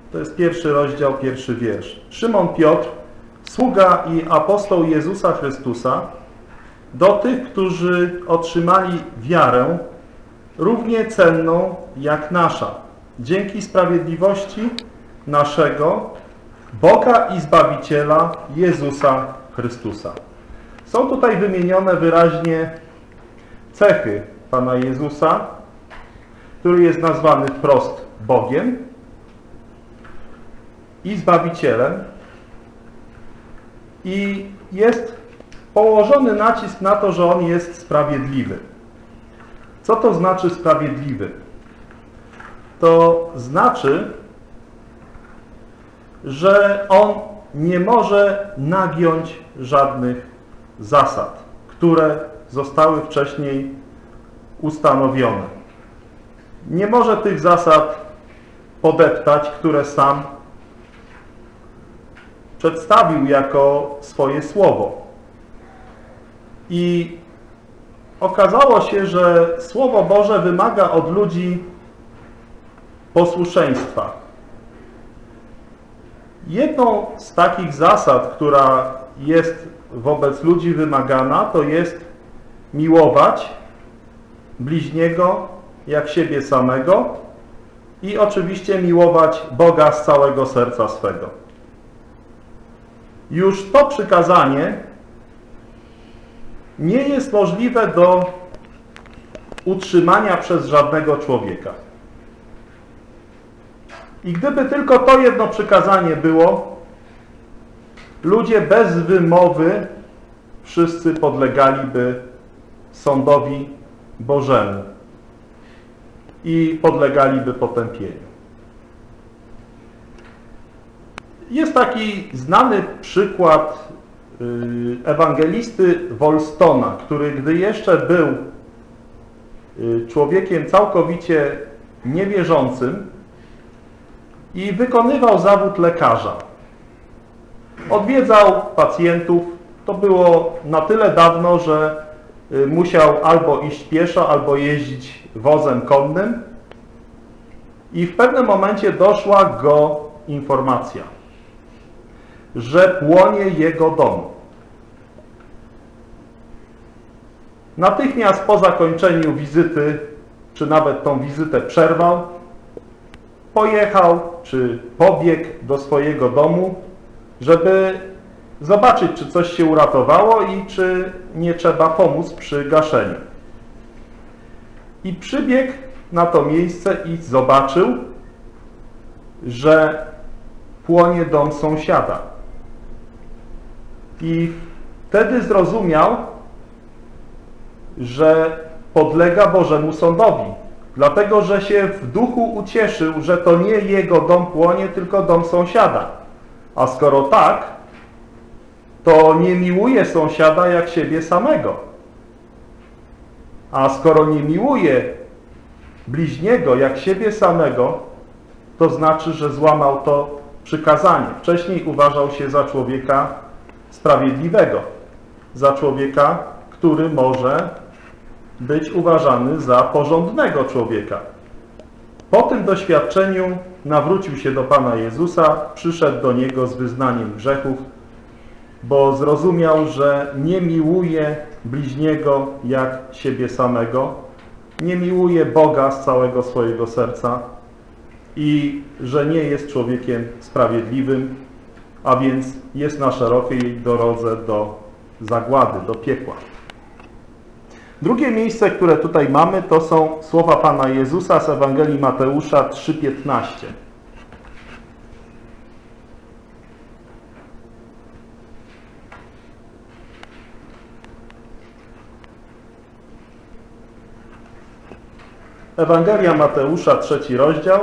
To jest 1 rozdział, 1 wiersz. Szymon Piotr, sługa i apostoł Jezusa Chrystusa, do tych, którzy otrzymali wiarę równie cenną jak nasza, dzięki sprawiedliwości naszego Boga i Zbawiciela Jezusa Chrystusa. Są tutaj wymienione wyraźnie cechy Pana Jezusa, który jest nazwany wprost Bogiem i Zbawicielem, i jest położony nacisk na to, że On jest sprawiedliwy. Co to znaczy sprawiedliwy? To znaczy, że On nie może nagiąć żadnych zasad, które zostały wcześniej ustanowione. Nie może tych zasad podeptać, które sam przedstawił jako swoje słowo. I okazało się, że Słowo Boże wymaga od ludzi posłuszeństwa. Jedną z takich zasad, która jest wobec ludzi wymagana, to jest miłować bliźniego jak siebie samego i oczywiście miłować Boga z całego serca swego. Już to przykazanie nie jest możliwe do utrzymania przez żadnego człowieka. I gdyby tylko to jedno przykazanie było, ludzie bez wymowy wszyscy podlegaliby sądowi Bożemu i podlegaliby potępieniu. Jest taki znany przykład ewangelisty Wolstona, który gdy jeszcze był człowiekiem całkowicie niewierzącym i wykonywał zawód lekarza. Odwiedzał pacjentów. To było na tyle dawno, że musiał albo iść pieszo, albo jeździć wozem konnym. I w pewnym momencie doszła go informacja, że płonie jego dom. Natychmiast po zakończeniu wizyty, czy nawet tą wizytę przerwał, pojechał, czy pobiegł do swojego domu, żeby zobaczyć, czy coś się uratowało i czy nie trzeba pomóc przy gaszeniu. I przybiegł na to miejsce i zobaczył, że płonie dom sąsiada. I wtedy zrozumiał, że podlega Bożemu sądowi, dlatego że się w duchu ucieszył, że to nie jego dom płonie, tylko dom sąsiada. A skoro tak, to nie miłuje sąsiada jak siebie samego. A skoro nie miłuje bliźniego jak siebie samego, to znaczy, że złamał to przykazanie. Wcześniej uważał się za człowieka sprawiedliwego, za człowieka, który może być uważany za porządnego człowieka. Po tym doświadczeniu nawrócił się do Pana Jezusa, przyszedł do Niego z wyznaniem grzechów, bo zrozumiał, że nie miłuje bliźniego jak siebie samego, nie miłuje Boga z całego swojego serca i że nie jest człowiekiem sprawiedliwym, a więc jest na szerokiej drodze do zagłady, do piekła. Drugie miejsce, które tutaj mamy, to są słowa Pana Jezusa z Ewangelii Mateusza 3,15. Ewangelia Mateusza, 3 rozdział.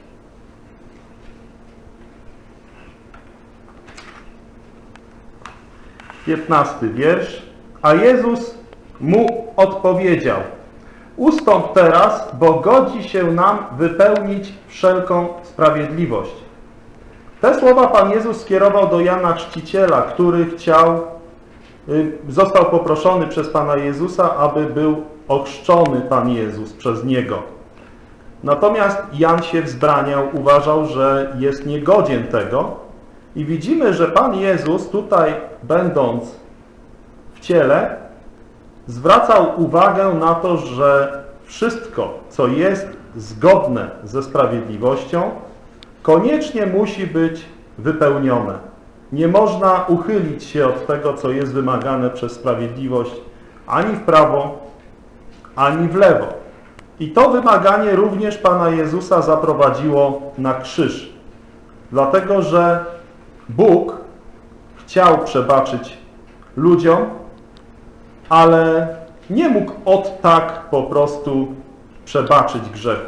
Piętnasty wiersz. A Jezus mu odpowiedział: ustąp teraz, bo godzi się nam wypełnić wszelką sprawiedliwość. Te słowa Pan Jezus skierował do Jana Chrzciciela, który został poproszony przez Pana Jezusa, aby był ochrzczony Pan Jezus przez Niego. Natomiast Jan się wzbraniał, uważał, że jest niegodzien tego. I widzimy, że Pan Jezus tutaj, będąc w ciele, zwracał uwagę na to, że wszystko, co jest zgodne ze sprawiedliwością, koniecznie musi być wypełnione. Nie można uchylić się od tego, co jest wymagane przez sprawiedliwość, ani w prawo, ani w lewo. I to wymaganie również Pana Jezusa zaprowadziło na krzyż. Dlatego, że Bóg chciał przebaczyć ludziom, ale nie mógł od tak po prostu przebaczyć grzechu.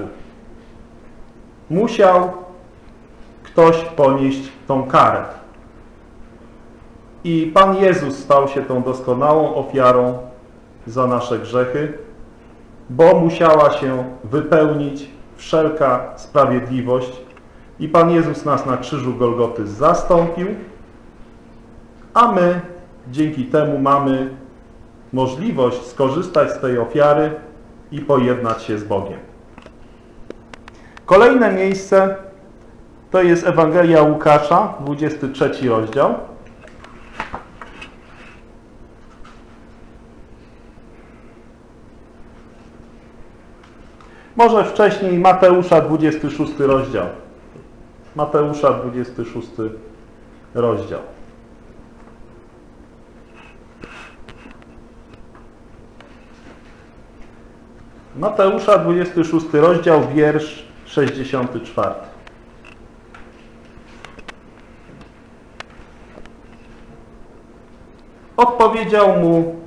Musiał ktoś ponieść tą karę. I Pan Jezus stał się tą doskonałą ofiarą za nasze grzechy, bo musiała się wypełnić wszelka sprawiedliwość. I Pan Jezus nas na krzyżu Golgoty zastąpił, a my dzięki temu mamy możliwość skorzystać z tej ofiary i pojednać się z Bogiem. Kolejne miejsce to jest Ewangelia Łukasza, 23 rozdział. Może wcześniej Mateusza, 26 rozdział. Mateusza, 26 rozdział. Mateusza, 26 rozdział, wiersz 64. Odpowiedział mu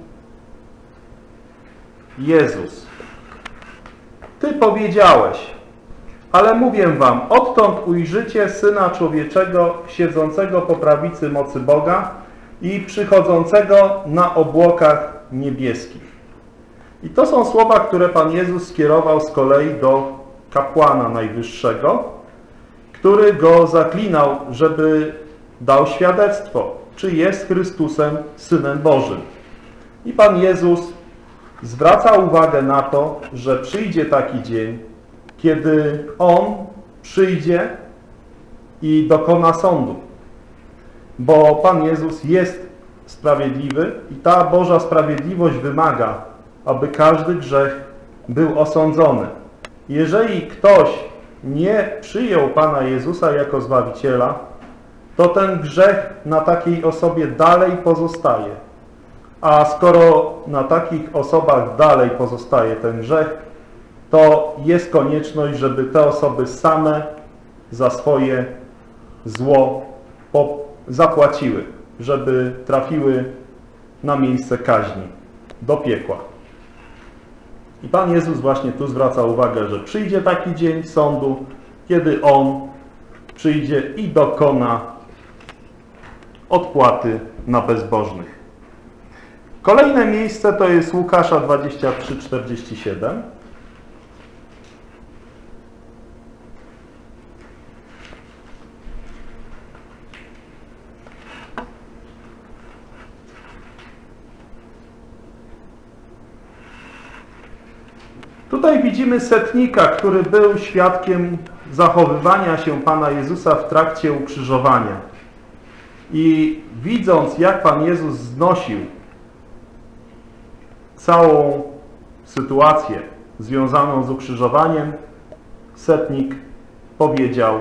Jezus: Ty powiedziałeś, ale mówię wam, odtąd ujrzycie Syna Człowieczego siedzącego po prawicy mocy Boga i przychodzącego na obłokach niebieskich. I to są słowa, które Pan Jezus skierował z kolei do kapłana najwyższego, który go zaklinał, żeby dał świadectwo, czy jest Chrystusem, Synem Bożym. I Pan Jezus zwraca uwagę na to, że przyjdzie taki dzień, kiedy On przyjdzie i dokona sądu. Bo Pan Jezus jest sprawiedliwy i ta Boża sprawiedliwość wymaga, aby każdy grzech był osądzony. Jeżeli ktoś nie przyjął Pana Jezusa jako Zbawiciela, to ten grzech na takiej osobie dalej pozostaje. A skoro na takich osobach dalej pozostaje ten grzech, to jest konieczność, żeby te osoby same za swoje zło zapłaciły, żeby trafiły na miejsce kaźni, do piekła. I Pan Jezus właśnie tu zwraca uwagę, że przyjdzie taki dzień sądu, kiedy On przyjdzie i dokona odpłaty na bezbożnych. Kolejne miejsce to jest Łukasza 23:47. Tutaj widzimy setnika, który był świadkiem zachowywania się Pana Jezusa w trakcie ukrzyżowania. I widząc, jak Pan Jezus znosił całą sytuację związaną z ukrzyżowaniem, setnik powiedział,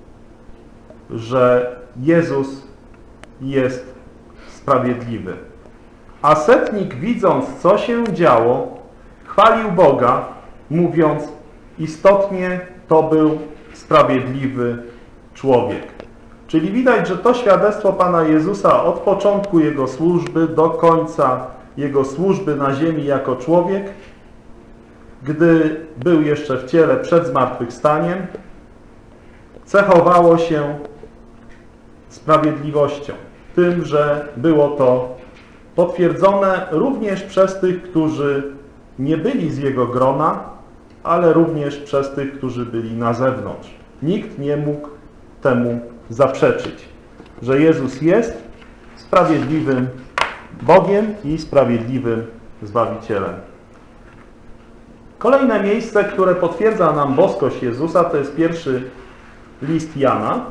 że Jezus jest sprawiedliwy. A setnik, widząc, co się działo, chwalił Boga, mówiąc, istotnie to był sprawiedliwy człowiek. Czyli widać, że to świadectwo Pana Jezusa od początku Jego służby do końca Jego służby na ziemi jako człowiek, gdy był jeszcze w ciele przed zmartwychwstaniem, cechowało się sprawiedliwością. Tym, że było to potwierdzone również przez tych, którzy nie byli z Jego grona, ale również przez tych, którzy byli na zewnątrz. Nikt nie mógł temu zaprzeczyć, że Jezus jest sprawiedliwym Bogiem i sprawiedliwym Zbawicielem. Kolejne miejsce, które potwierdza nam boskość Jezusa, to jest pierwszy list Jana,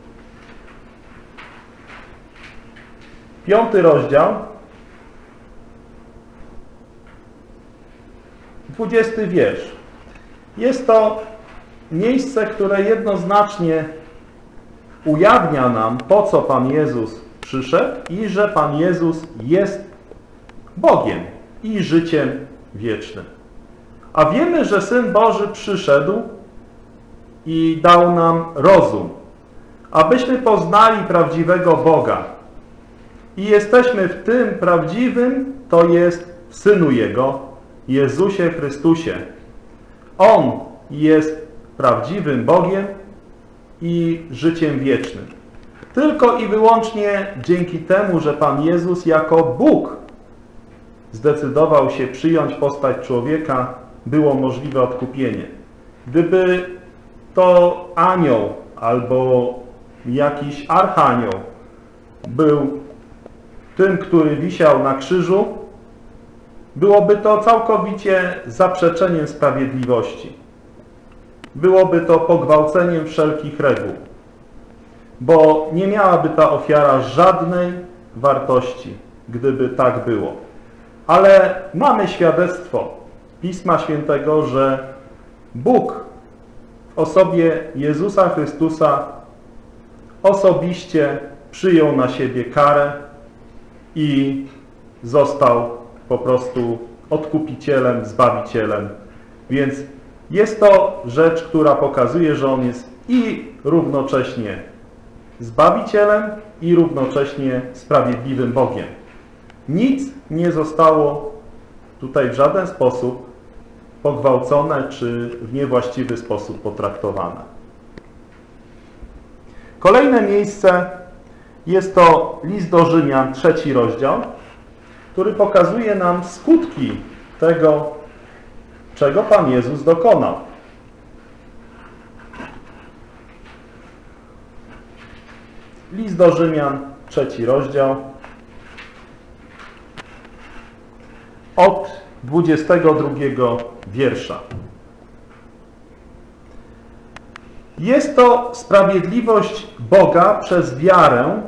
5 rozdział, 20 wiersz. Jest to miejsce, które jednoznacznie ujawnia nam, po co Pan Jezus przyszedł i że Pan Jezus jest Bogiem i życiem wiecznym. A wiemy, że Syn Boży przyszedł i dał nam rozum, abyśmy poznali prawdziwego Boga. I jesteśmy w tym prawdziwym, to jest w Synu Jego, Jezusie Chrystusie. On jest prawdziwym Bogiem i życiem wiecznym. Tylko i wyłącznie dzięki temu, że Pan Jezus jako Bóg zdecydował się przyjąć postać człowieka, było możliwe odkupienie. Gdyby to anioł albo jakiś archanioł był tym, który wisiał na krzyżu, byłoby to całkowicie zaprzeczeniem sprawiedliwości. Byłoby to pogwałceniem wszelkich reguł, bo nie miałaby ta ofiara żadnej wartości, gdyby tak było. Ale mamy świadectwo Pisma Świętego, że Bóg w osobie Jezusa Chrystusa osobiście przyjął na siebie karę i został po prostu odkupicielem, zbawicielem. Więc jest to rzecz, która pokazuje, że On jest i równocześnie zbawicielem, i równocześnie sprawiedliwym Bogiem. Nic nie zostało tutaj w żaden sposób pogwałcone, czy w niewłaściwy sposób potraktowane. Kolejne miejsce jest to list do Rzymian, 3 rozdział, który pokazuje nam skutki tego, czego Pan Jezus dokonał. List do Rzymian, 3 rozdział, od 22 wiersza. Jest to sprawiedliwość Boga przez wiarę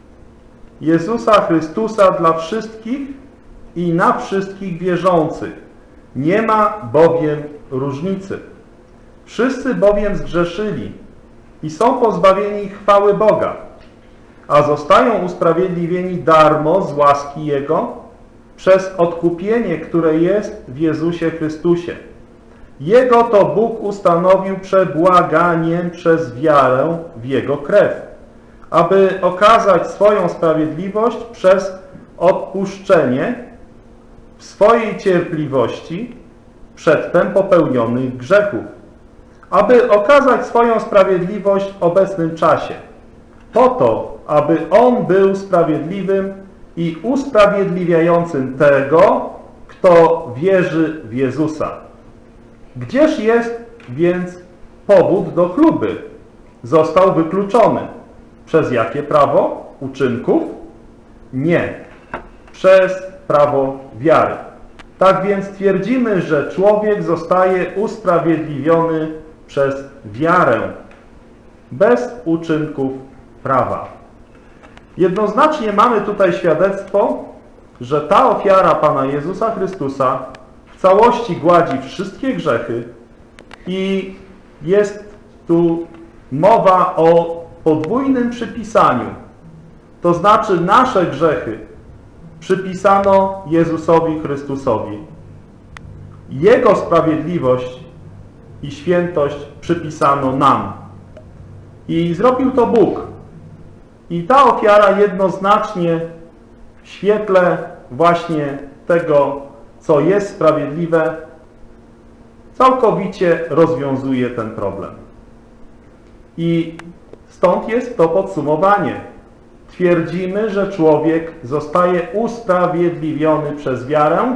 Jezusa Chrystusa dla wszystkich i na wszystkich wierzących. Nie ma bowiem różnicy. Wszyscy bowiem zgrzeszyli i są pozbawieni chwały Boga, a zostają usprawiedliwieni darmo z łaski Jego przez odkupienie, które jest w Jezusie Chrystusie. Jego to Bóg ustanowił przebłaganiem przez wiarę w Jego krew, aby okazać swoją sprawiedliwość przez odpuszczenie w swojej cierpliwości przedtem popełnionych grzechów, aby okazać swoją sprawiedliwość w obecnym czasie, po to, aby On był sprawiedliwym i usprawiedliwiającym tego, kto wierzy w Jezusa. Gdzież jest więc powód do chluby? Został wykluczony. Przez jakie prawo? Uczynków? Nie. Przez prawo wiary. Tak więc twierdzimy, że człowiek zostaje usprawiedliwiony przez wiarę, bez uczynków prawa. Jednoznacznie mamy tutaj świadectwo, że ta ofiara Pana Jezusa Chrystusa w całości gładzi wszystkie grzechy i jest tu mowa o podwójnym przypisaniu. To znaczy nasze grzechy przypisano Jezusowi Chrystusowi. Jego sprawiedliwość i świętość przypisano nam. I zrobił to Bóg. I ta ofiara jednoznacznie w świetle właśnie tego, co jest sprawiedliwe, całkowicie rozwiązuje ten problem. I stąd jest to podsumowanie. Twierdzimy, że człowiek zostaje usprawiedliwiony przez wiarę,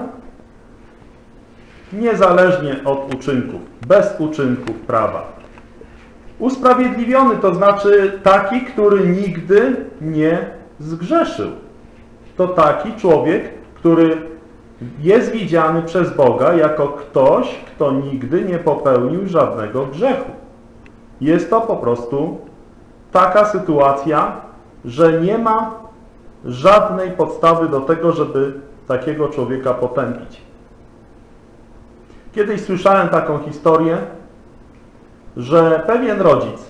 niezależnie od uczynków, bez uczynków prawa. Usprawiedliwiony to znaczy taki, który nigdy nie zgrzeszył. To taki człowiek, który jest widziany przez Boga jako ktoś, kto nigdy nie popełnił żadnego grzechu. Jest to po prostu taka sytuacja, że nie ma żadnej podstawy do tego, żeby takiego człowieka potępić. Kiedyś słyszałem taką historię, że pewien rodzic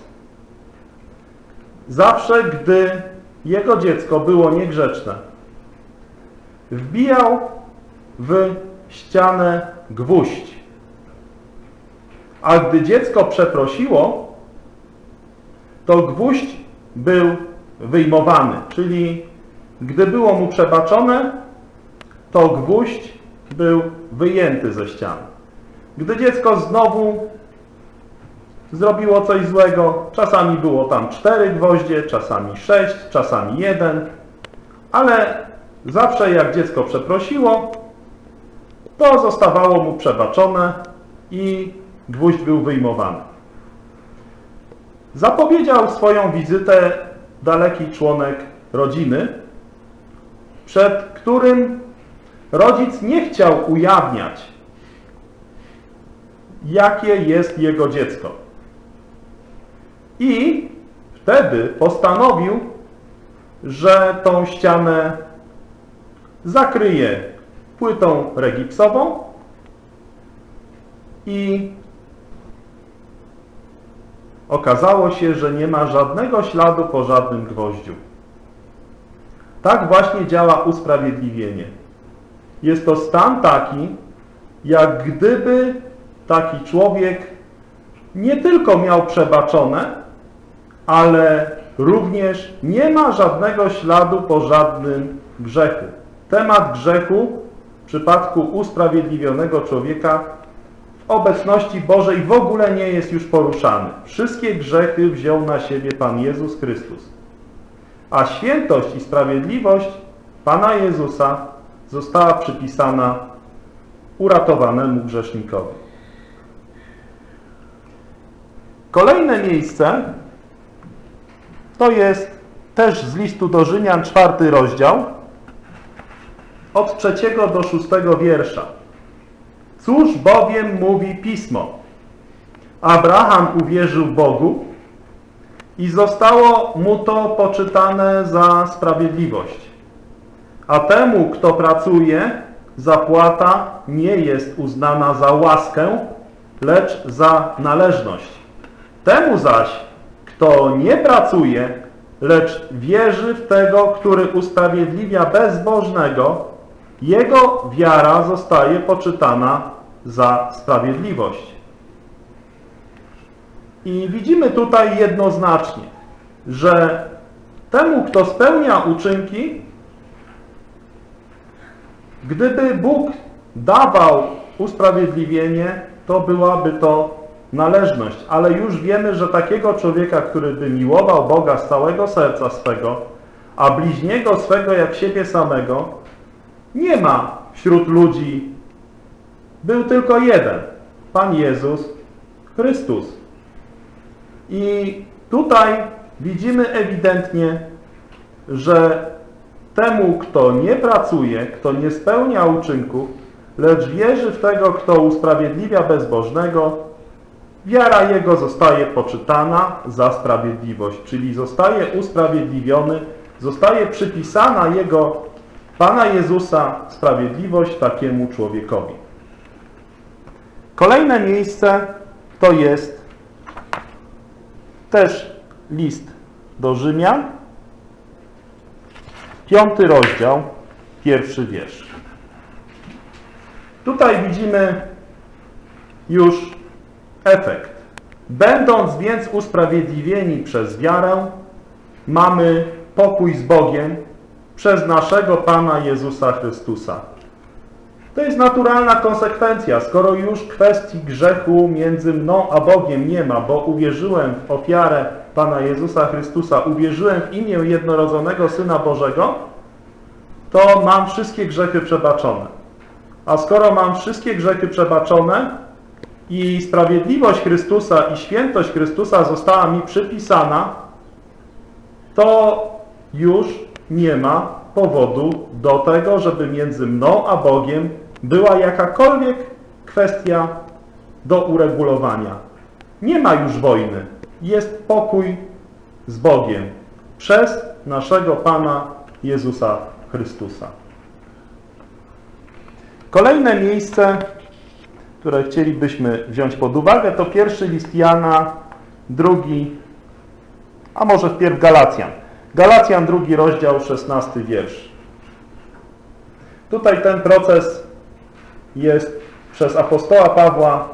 zawsze, gdy jego dziecko było niegrzeczne, wbijał w ścianę gwóźdź. A gdy dziecko przeprosiło, to gwóźdź był wyjmowany. Czyli gdy było mu przebaczone, to gwóźdź był wyjęty ze ściany. Gdy dziecko znowu zrobiło coś złego, czasami było tam 4 gwoździe, czasami 6, czasami 1, ale zawsze jak dziecko przeprosiło, to zostawało mu przebaczone i gwóźdź był wyjmowany. Zapowiedział swoją wizytę daleki członek rodziny, przed którym rodzic nie chciał ujawniać, jakie jest jego dziecko. I wtedy postanowił, że tą ścianę zakryje płytą regipsową i okazało się, że nie ma żadnego śladu po żadnym gwoździu. Tak właśnie działa usprawiedliwienie. Jest to stan taki, jak gdyby taki człowiek nie tylko miał przebaczone, ale również nie ma żadnego śladu po żadnym grzechu. Temat grzechu w przypadku usprawiedliwionego człowieka w obecności Bożej w ogóle nie jest już poruszany. Wszystkie grzechy wziął na siebie Pan Jezus Chrystus. A świętość i sprawiedliwość Pana Jezusa została przypisana uratowanemu grzesznikowi. Kolejne miejsce to jest też z listu do Rzymian, 4 rozdział, od 3 do 6 wiersza. Cóż bowiem mówi Pismo? Abraham uwierzył Bogu i zostało mu to poczytane za sprawiedliwość. A temu, kto pracuje, zapłata nie jest uznana za łaskę, lecz za należność. Temu zaś, kto nie pracuje, lecz wierzy w tego, który usprawiedliwia bezbożnego, jego wiara zostaje poczytana za sprawiedliwość. I widzimy tutaj jednoznacznie, że temu, kto spełnia uczynki, gdyby Bóg dawał usprawiedliwienie, to byłaby to należność. Ale już wiemy, że takiego człowieka, który by miłował Boga z całego serca swego, a bliźniego swego jak siebie samego, nie ma wśród ludzi. Był tylko jeden, Pan Jezus Chrystus. I tutaj widzimy ewidentnie, że temu, kto nie pracuje, kto nie spełnia uczynków, lecz wierzy w tego, kto usprawiedliwia bezbożnego, wiara jego zostaje poczytana za sprawiedliwość, czyli zostaje usprawiedliwiony, zostaje przypisana jego Pana Jezusa sprawiedliwość takiemu człowiekowi. Kolejne miejsce to jest też list do Rzymian, 5 rozdział, 1 wiersz. Tutaj widzimy już efekt. Będąc więc usprawiedliwieni przez wiarę, mamy pokój z Bogiem przez naszego Pana Jezusa Chrystusa. To jest naturalna konsekwencja. Skoro już kwestii grzechu między mną a Bogiem nie ma, bo uwierzyłem w ofiarę Pana Jezusa Chrystusa, uwierzyłem w imię jednorodzonego Syna Bożego, to mam wszystkie grzechy przebaczone. A skoro mam wszystkie grzechy przebaczone i sprawiedliwość Chrystusa i świętość Chrystusa została mi przypisana, to już nie ma powodu do tego, żeby między mną a Bogiem była jakakolwiek kwestia do uregulowania. Nie ma już wojny. Jest pokój z Bogiem przez naszego Pana Jezusa Chrystusa. Kolejne miejsce, które chcielibyśmy wziąć pod uwagę, to pierwszy list Jana, drugi, a może wpierw Galacjan. Galacjan, 2 rozdział, 16 wiersz. Tutaj ten proces jest przez apostoła Pawła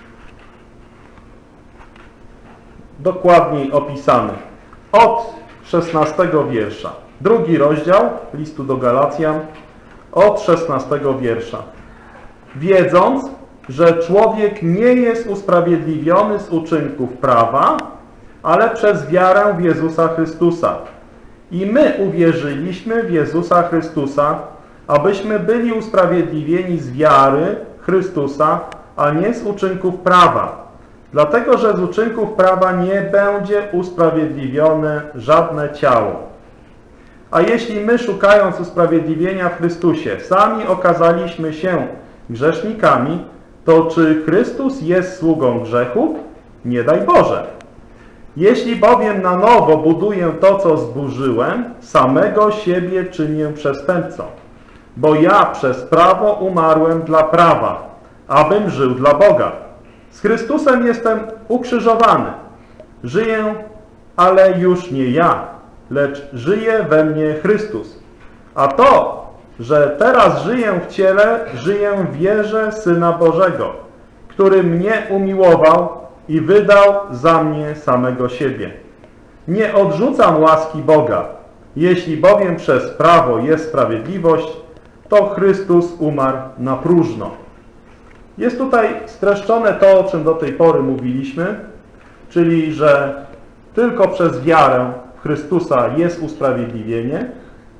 dokładniej opisany. Od 16 wiersza. 2 rozdział listu do Galacjan, od 16 wiersza. Wiedząc, że człowiek nie jest usprawiedliwiony z uczynków prawa, ale przez wiarę w Jezusa Chrystusa. I my uwierzyliśmy w Jezusa Chrystusa, abyśmy byli usprawiedliwieni z wiary Chrystusa, a nie z uczynków prawa. Dlatego, że z uczynków prawa nie będzie usprawiedliwione żadne ciało. A jeśli my, szukając usprawiedliwienia w Chrystusie, sami okazaliśmy się grzesznikami, to czy Chrystus jest sługą grzechu? Nie daj Boże. Jeśli bowiem na nowo buduję to, co zburzyłem, samego siebie czynię przestępcą. Bo ja przez prawo umarłem dla prawa, abym żył dla Boga. Z Chrystusem jestem ukrzyżowany. Żyję, ale już nie ja, lecz żyje we mnie Chrystus. A to, że teraz żyję w ciele, żyję w wierze Syna Bożego, który mnie umiłował i wydał za mnie samego siebie. Nie odrzucam łaski Boga. Jeśli bowiem przez prawo jest sprawiedliwość, to Chrystus umarł na próżno. Jest tutaj streszczone to, o czym do tej pory mówiliśmy, czyli że tylko przez wiarę w Chrystusa jest usprawiedliwienie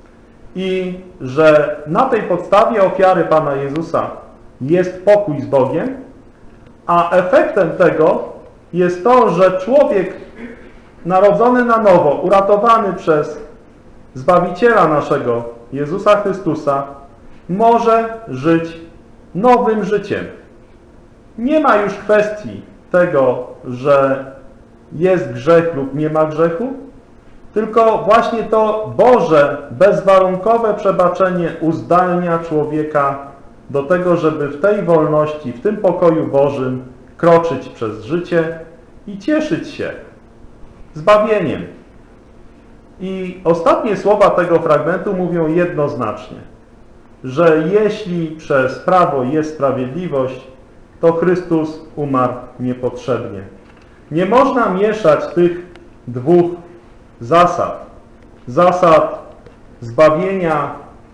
i że na tej podstawie ofiary Pana Jezusa jest pokój z Bogiem, a efektem tego jest to, że człowiek narodzony na nowo, uratowany przez Zbawiciela naszego, Jezusa Chrystusa, może żyć nowym życiem. Nie ma już kwestii tego, że jest grzech lub nie ma grzechu, tylko właśnie to Boże, bezwarunkowe przebaczenie uzdalnia człowieka do tego, żeby w tej wolności, w tym pokoju Bożym kroczyć przez życie i cieszyć się zbawieniem. I ostatnie słowa tego fragmentu mówią jednoznacznie, że jeśli przez prawo jest sprawiedliwość, to Chrystus umarł niepotrzebnie. Nie można mieszać tych dwóch zasad. Zasad zbawienia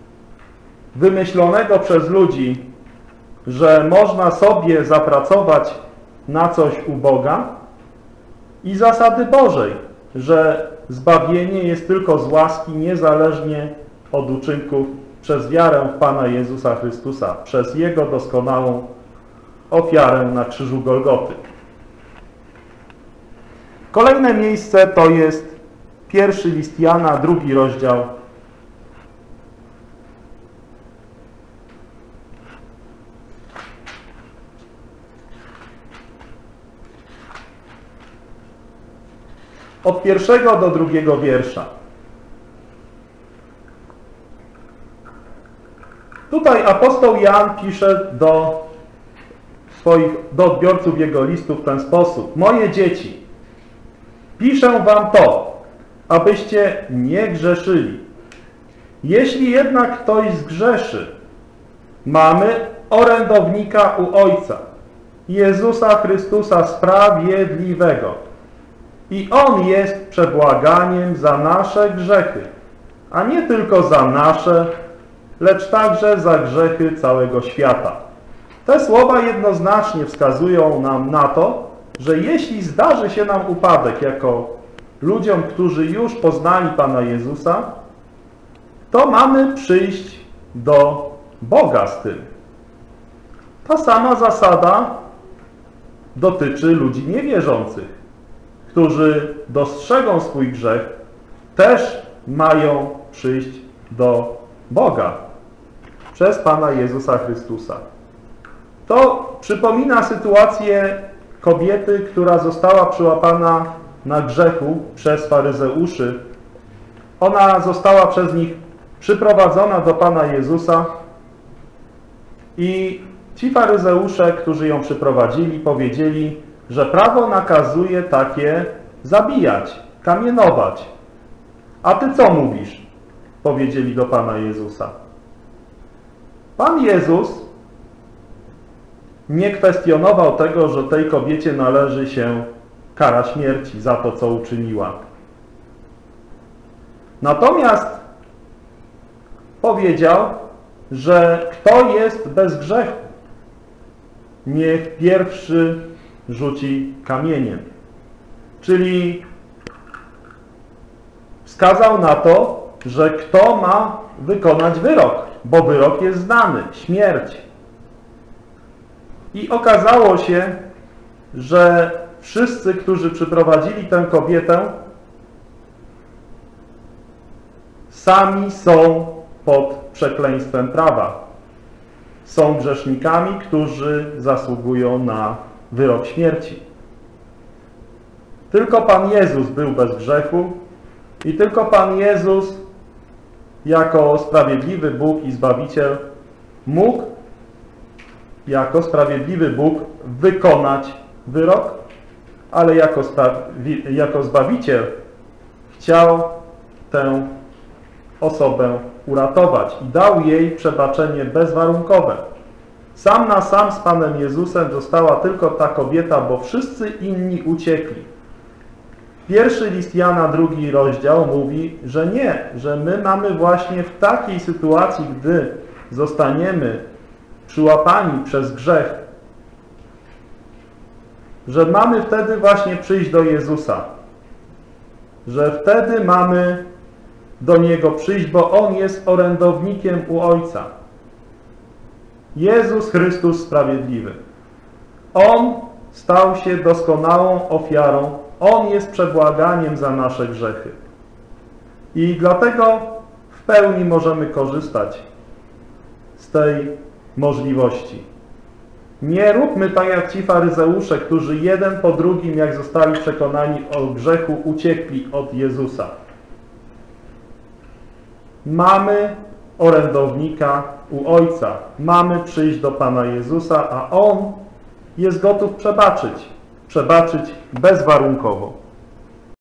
wymyślonego przez ludzi, że można sobie zapracować na coś u Boga, i zasady Bożej, że zbawienie jest tylko z łaski, niezależnie od uczynków, przez wiarę w Pana Jezusa Chrystusa, przez Jego doskonałą ofiarę na krzyżu Golgoty. Kolejne miejsce to jest pierwszy list Jana, 2 rozdział. Od 1 do 2 wiersza. Tutaj apostoł Jan pisze do odbiorców jego listu w ten sposób. Moje dzieci, piszę wam to, abyście nie grzeszyli. Jeśli jednak ktoś zgrzeszy, mamy orędownika u Ojca, Jezusa Chrystusa Sprawiedliwego. I On jest przebłaganiem za nasze grzechy, a nie tylko za nasze, lecz także za grzechy całego świata. Te słowa jednoznacznie wskazują nam na to, że jeśli zdarzy się nam upadek jako ludziom, którzy już poznali Pana Jezusa, to mamy przyjść do Boga z tym. Ta sama zasada dotyczy ludzi niewierzących, którzy dostrzegą swój grzech, też mają przyjść do Boga przez Pana Jezusa Chrystusa. To przypomina sytuację kobiety, która została przyłapana na grzechu przez faryzeuszy. Ona została przez nich przyprowadzona do Pana Jezusa i ci faryzeusze, którzy ją przyprowadzili, powiedzieli, że prawo nakazuje takie zabijać, kamienować. A ty co mówisz? Powiedzieli do Pana Jezusa. Pan Jezus nie kwestionował tego, że tej kobiecie należy się kara śmierci za to, co uczyniła. Natomiast powiedział, że kto jest bez grzechu, niech pierwszy rzuci kamieniem. Czyli wskazał na to, że kto ma wykonać wyrok, bo wyrok jest znany, śmierć. I okazało się, że wszyscy, którzy przyprowadzili tę kobietę, sami są pod przekleństwem prawa. Są grzesznikami, którzy zasługują na wyrok śmierci. Tylko Pan Jezus był bez grzechu i tylko Pan Jezus jako sprawiedliwy Bóg i Zbawiciel mógł jako sprawiedliwy Bóg wykonać wyrok, ale jako Zbawiciel chciał tę osobę uratować i dał jej przebaczenie bezwarunkowe. Sam na sam z Panem Jezusem została tylko ta kobieta, bo wszyscy inni uciekli. Pierwszy list Jana, 2 rozdział mówi, że nie, że my mamy właśnie w takiej sytuacji, gdy zostaniemy przyłapani przez grzech, że mamy wtedy właśnie przyjść do Jezusa, że wtedy mamy do Niego przyjść, bo On jest orędownikiem u Ojca. Jezus Chrystus sprawiedliwy. On stał się doskonałą ofiarą. On jest przebłaganiem za nasze grzechy. I dlatego w pełni możemy korzystać z tej możliwości. Nie róbmy tak jak ci faryzeusze, którzy jeden po drugim, jak zostali przekonani o grzechu, uciekli od Jezusa. Mamy orędownika u Ojca. Mamy przyjść do Pana Jezusa, a On jest gotów przebaczyć. Przebaczyć bezwarunkowo.